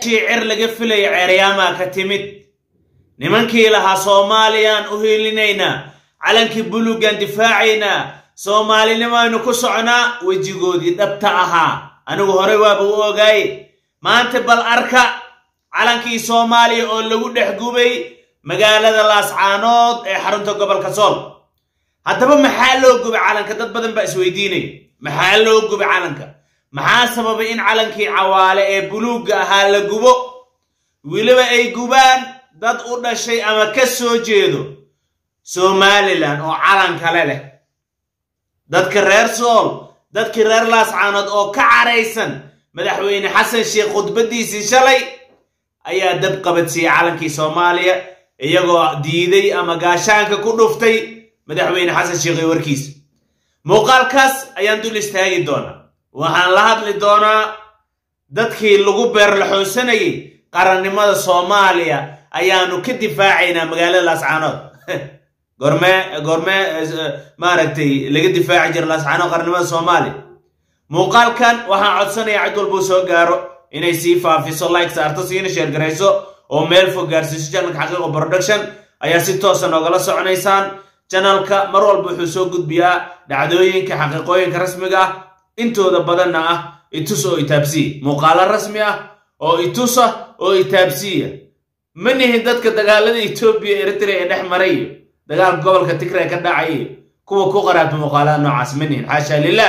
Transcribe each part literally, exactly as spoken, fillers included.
رجي عر لقفلي عرياما كتمت نمانكي لها صوماليان أهيلينينا علنكي بلوغان دفاعينا صومالي نما نكسعنا وجيقودي دبتاها أنو هروا بوغاي ما أنت بالأركا علنكي صومالي أو لغو دحقوبي مقالة لاسعانود حرمتو قبل كسول هذا محلو قبل علنك دad badan ba isweydiinay maxaa loo gubay calanka maxaa sababay in calankii cawaale ee buluuga ahaa la gubo wiliba ay gubaan dad u dhashay ama ka soo jeedo Somaliland oo calanka leh dadka reer Sool dadka reer Laascaanood oo ka careysan madaxweyne Xasan Sheekh khudbadiisii shalay ayaa dab qabadsiyay calankii Soomaaliya iyagoo diiday ama gaashaanka ku dhuftay madaxweyne Xasan Sheekh warkiis muuqaalkaas ayaan dul istaagi doonaa waxaan la hadli doonaa dadkii lagu beer la xoosanayay qarannimada Soomaaliya ayaanu ka difaacaynaa magaalada Laascaanood gorme gorme maaragtay laga difaaci jir Laascaanood qarannimada Soomaaliya muuqaalkan waxaan codsanayaa cid walba soo gaaro inay si faafiso like saarto siina share gareyso oo meel fog gaarsiiso channelka Xaqiiqo Production ayaa si toos ah nooga soconaysaan channelka mar walba wuxuu soo gudbiyaa dhacdooyinka xaqiiqooyinka rasmiga ah intooda badanna ah itus oo itaabsi muuqaal rasmi ah oo itusa oo itaabsiya manihin dadka dagaalada Ethiopia Eritrea ee dhaxmaray dagaal gobolka Tigray ka dhacay kuwa ku qaraabta muuqaalada noocaas manihin xasha lillah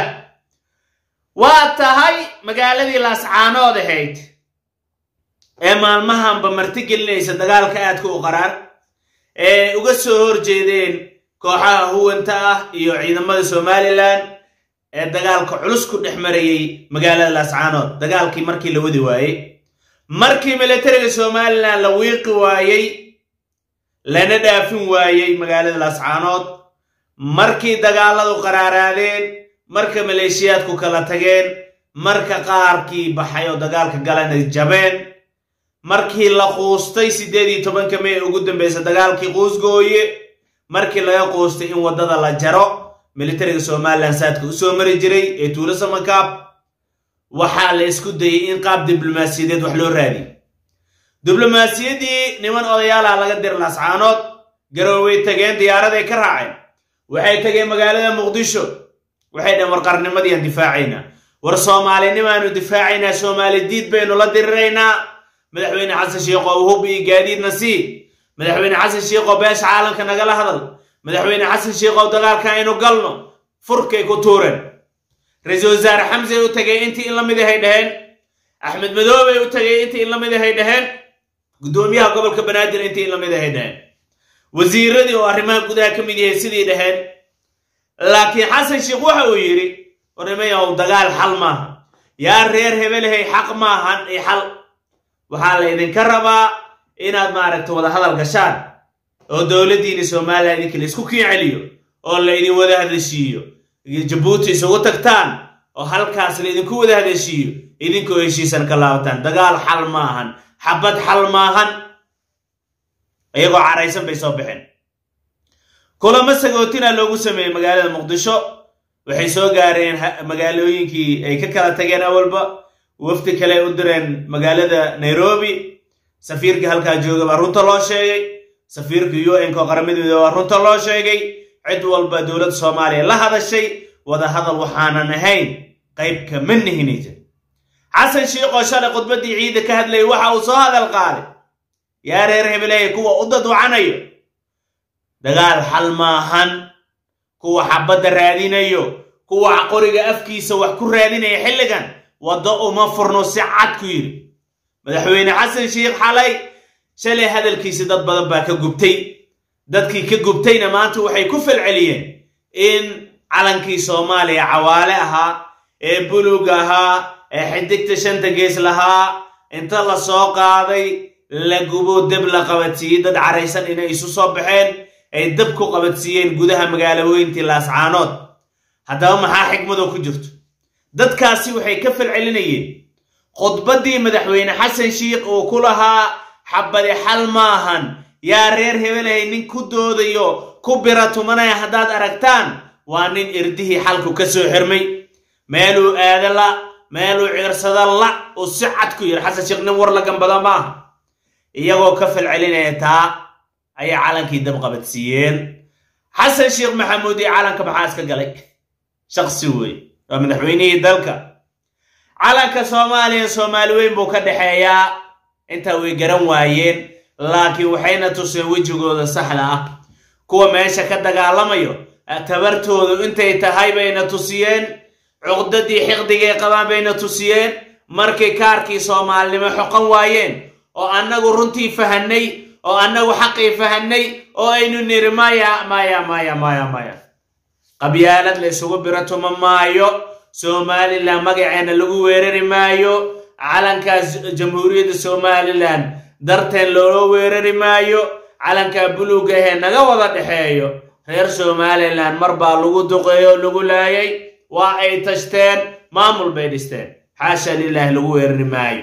waa tahay magaaladii Laascaanood ahayd ee maalmahan ba martigelinaysa dagaalka aadka u qaraar ee uga soo horjeedeen kooxaha huwanta ah iyo ciidamada Somaliland ee dagaalka culus ku dhexmarayay magaalada Laascaanood dagaalkii markii la wadi waayay markii militariga Somaliland la wiiqi waayay lana dhaafin waayay magaalada Laascaanood markii dagaaladu qaraaraadeen marka maleeshiyaadku kala tageen marka qaarkii baxay oo dagaalka galanay jabeen markii la qoostay sideed iyo tobanka May ugu dambeysay dagaalkii qoosgooye markii laga qoostay in wadada la jaro militariga Somaliland saadka u soo mari jiray ee tuulo Samakaab waxa la isku dayay in qaab diblomaasiyadeed wax loo raadiyo diblomaasiyadii niman odayaal ah laga dir Laascaanood garooway tageen diyaarada ka raaceen waxay tageen magaalada Muqdisho waxay dhan warqarnimadii aan difaacayna war Soomaalinimaanu difaacayna Soomaali diid baynu la diriraynaa madaxweyne Xasan Sheekh oo hubi gaadiid nasiib madaxweyne Xasan Sheekh oo beesha caalamka naga la hadal madaxweyne Xasan Sheekh oo dagaalka aynu galno furkay ku tuureen ra'iisul wasaare Xamse uu tagay intii in la mid ahay dhaheen Axmed Madoobe uu tagay intii in la mid ahay dhaheen gudoomiyaha gobolka Banaadir intii in la mid ahay dhaheen wasiiradii oo arrimaha gudaha ka mid yahay sidii dhaheen laakiin Xasan Sheekh waxa uu yiri warmayaw dagaal xal ma yaa reer hebelahay xaq ma ahan ay xal waxa la idin ka rabaa inaad maaragto wada hadal gashaan oo dawladdiina Soomaaliya idinka isku kiiceliyo oo la idin wada hadashiyo Djibouti isugu tagtaan oo halkaas la idinku wada hadashiyo idinkoo heshiisan ka laabtaan dagaal xal ma ahan xabad xal ma ahan ayagoo caraysan bay soo baxeen kulama sagootina loogu sameeyay magaalada Muqdisho waxay soo gaareen magaalooyinkii ay ka kala tageen awalba wafdi kale u direen magaalada Nairobi safiirka halka jooga baa runta loo sheegay safiirka U N ka qaramada waa runta loo sheegay cid walba dawladda Soomaaliya la hadashay wada hadal waxaanan ahayn qayb ka manhiinaysa Xasan Sheekh oo shalay khudbadii ciida ka hadlay waxa uu soo hadal qaaday yaa reer hebelay kuwa u dad wacanayo dagaal xal maahan kuwa xabada raadinayo kuwa qoriga afkiisa wax ku raadinaya xilligan wada uma furno si cad ku yiri madaxweyne Xasan Sheekh xalay shalay hadalkiisa dad badan baa ka gubtay dadkii ka gubtayna maanta waxay ku falceliyeen in calankii Soomaaliya cawaale ahaa ee buluug ahaa ee xidigta shanta gees lahaa inta la soo qaaday la gubo dab la qabatiyay dad careysan inay isu soo baxeen ay dab ku qabatiyeen gudaha magaalooyinka Laascaanood haddaba maxaa xigmado ku jirto dadkaasi waxay ka falcelinayeen khudbadii madaxweyne Xasan Sheekh oo ku lahaa xabade xal maahan yaa reer hebelay nin ku doodayo ku biratumanaya haddaad aragtaan waa nin irdihii xalku ka soo xirmay meeluu aadala meeluu ciirsada la uu si cad ku yiri xasan sheekh nin war la gambada maaha iyagoo ka falcelinaya taa ayaa calankii dab qabadsiiyeen xasan sheekh maxamuud iyo calanka maxaa iska galay shakhsi wey waa madaxweynihii dalka calanka Soomaaliya Soomaali weyn buu ka dhaxeeyaa inta way garan waayeen laakiin waxayna tuseen wajigooda saxda ah kuwa meesha ka dagaalamayo tabartoodu intay tahay bayna tusiyeen cuqdadii xiqdigay qabaan bayna tusiyeen markay kaarkii Soomaalnimo xoqan waayeen oo annagu runtii fahanay oo annagu xaqii fahanay oo aynu niri maya maya maya maya maya qabyaalad la isugu birato maayo Somaliland magaceena lagu weerari maayo calankaas jamhuuriyadda Somaliland darteen loo weerari maayo calanka buluuga ee naga wada dhaxeeyo reer Somaliland marba lagu duqeeyo lagu laayay waa ay tashteen maamul bay dhisteen xaasha lillaah lagu weerari maayo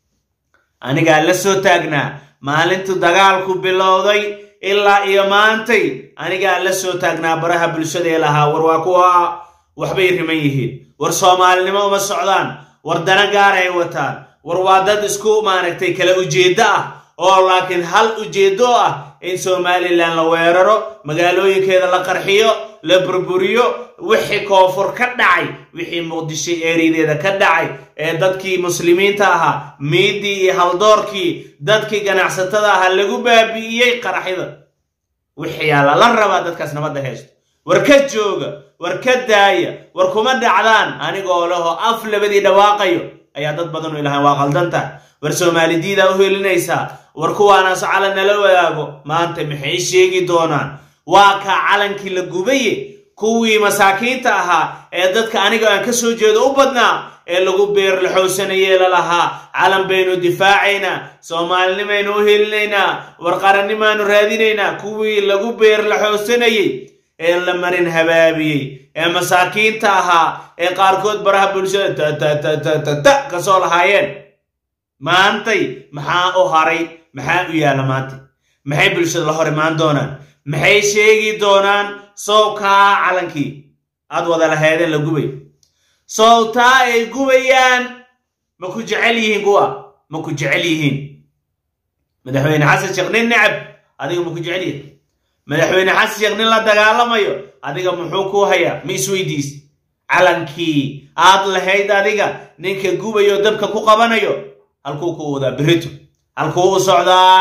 aniga la soo taagnaa maalintu dagaalku bilowday ilaa iyo maantay aniga la soo taagnaa baraha bulshada ee lahaa war waa kuwa waxbay riman yihiin war Soomaalinimo uma socdaan war dana gaar ay wataan war waa dad isku maaragtay kala ujeedo ah oo laakiin hal ujeedo ah in Somaliland la weeraro magaalooyinkeeda la qarxiyo la burburiyo wixii koonfur ka dhacay wixii Muqdisho eerideeda ka dhacay ee dadkii muslimiinta ahaa meedii iyo haldoorkii dadkii ganacsatada ahaa lagu baabi'iyay qarxida wixii la rabaa dadkaas nabad haysto war ka jooga war ka daaya war kuma dhacdaan anigoo laho af labadii dhawaaqayo ayaa dad badan oo ilaahay waa qaldanta war Soomaalidida u helinaysa war kuwaana sacalana la wadaago maanta maxay sheegi doonaan waa ka calankii la gubay kuwii masaakiinta ahaa ee dadka aniga aan ka soo jeedo u badnaa ee lagu beer la xoosanayay la lahaa calan baynu difaacayna Soomaalinimaynu u helinayna war qarannimaanu raadinayna kuwii lagu beer la xoosanayay ee la marin habaabiyay ee masaakiinta ahaa ee qaarkood baraha bulshada ta ta ta ta ta ka soo lahaayeen maantay maxaa u haray maxaa u yaala maanta maxay bulshada la hor imaan doonaan maxay sheegi doonaan sawka calankii aad wada lahaydeen la gubay sawta ay gubayaan ma ku jecel yihiin kuwa ma ku jecel yihiin madaxweyne xasan sheekh nin nacab adiga ma ku jecel yihiin madaxweyne xasan sheekh nin la dagaalamayo adiga muxuu ku hayaa ma isweydiis calankii aad lahayd adiga ninka gubayo dabka ku qabanayo halkuu ku wada birito halkuu u socdaa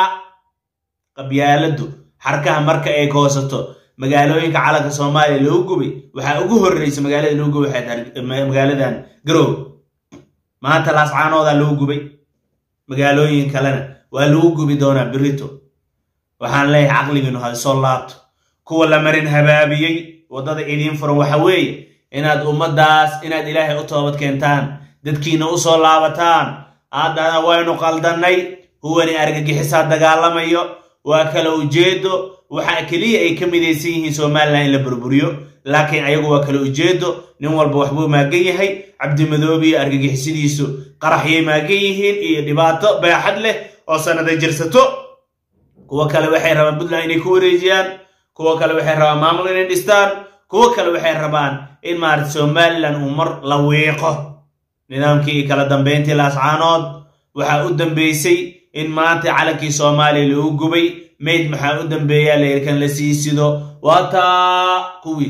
qabyaaladu xarkaha marka ay koosato magaalooyinka calanka Soomaaliya loo gubay waxa ugu horeeyay magaalada loo gubay waxay magaaladan Garow maanta laascaanooda loo gubay magaalooyin kalena waa loo gubi doonaa birito waxaan leeyahay aqligiinu ha soo laabto kuwa la marin habaabiyay wadada idin furan waxa weeye inaad ummadaas inaad Ilaahay u toobad keentaan dadkiina u soo laabataan aadana waynu qaldanay huwani argagixisa dagaalamayo waa kala ujeedo waxa kaliya ay ka midaysan yihiin Soomaaliland in la burburiyo laakiin ayagu waa kala ujeedo nin walba waxbuu maagan yahay Cabdi Madoobi argagixisidiisu qaraxyay maagan yihiin iyo dhibaato baaxad leh oo sanada jirsato kuwa kale waxay rabaan Puntland inay ku wareejiyaan kuwa kale waxay rabaan maamul inay dhistaan kuwa kale waxay rabaan in maarta Somaliland uu mar la weeqo nidaamkii kala dambeyntii laascaanood waxa u dambeysay in maanta calankii Soomaaliya lagu gubay meed maxaa u dambeeyaa leerkan la siisido waata kuwi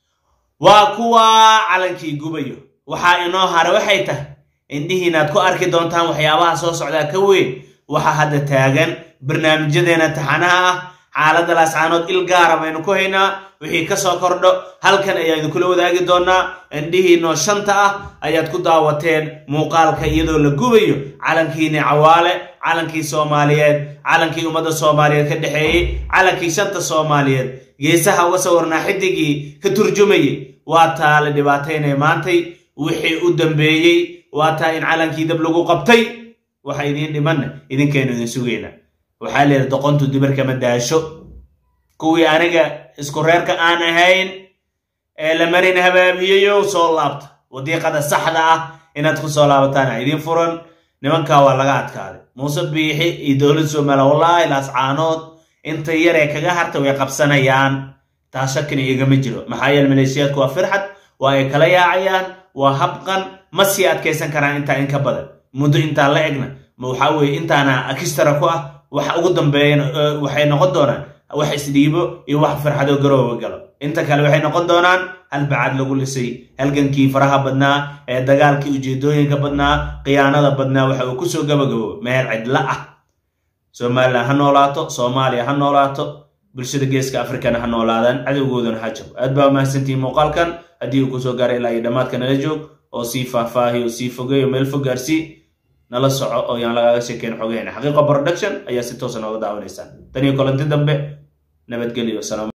waa kuwa calankii gubayo waxa inoo hare waxay tahay indhihiinaad ku arki doontaan waxyaabaha soo socda ka weyn waxa hadda taagan barnaamijyadeena taxanaha ah xaaladda laascaanood il gaar ah baynu ku haynaa wixii ka soo kordho halkan ayaan kula wadaagi doonaa indhihiino shanta ah ayaad ku daawateen muuqaalka iyadoo la gubayo calankiina cawaale calankii Soomaaliyeed calankii ummadda Soomaaliyeed ka dhaxeeyay calankii shanta Soomaaliyeed geesaha uga sawirnaa xidigii ka turjumayay waa taale dhibaateynay maantay wixii u dambeeyay waa taa in calankii dab lagu qabtay waxa idin dhiman idinkeenu idin sugayna waxa leeyahay doqontu dibarka ma daasho kuwii aniga isku reerka aan ahayn ee la marin habaabiyo soo laabta wadiiqada saxda ah inaad ku soo laabataan idin furan nimanka waa laga adkaaday Muuse Biixi iyo dawladda Soomaaliya wallahi laascaanood inta yar ee kaga hartay way qabsanayaan taasakina iga ma jiro maxaa yeelay maleeshiyaadku waa firxad waa ay kala yaacayaan waa habqan ma sii adkaysan karaan intaa in ka badan muddo intaa la egna ma waxa weeye intaana akistara ku ah waxa ugu dambeeyana waxay noqon doonaan wax isdhiibo iyo wax farxado garooba galo inta kale waxay noqon doonaan hal bacad lagu lisay halgankii faraha badnaa ee dagaalkii ujeedooyinka badnaa qiyaanada badnaa waxa uu ku soo gabagabo meel cidla ah Soomaaliya ha noolaato Soomaaliya ha noolaato bulshada geeska Afrikana ha noolaadaan cadawgoodana ha jabo aad baa mahadsantiin muuqaalkan haddii uu ku soo gaaray ilaa dhamaadka nala joog oo si faahfaahiyo si fogeeyo meel fog gaarsi nala soco oo yaan lagaaga sheekeen xogeena xaqiiqo production ayaa si toos ah uga daawanaysan tan iyo kulanti dambe nabadgelyo salaam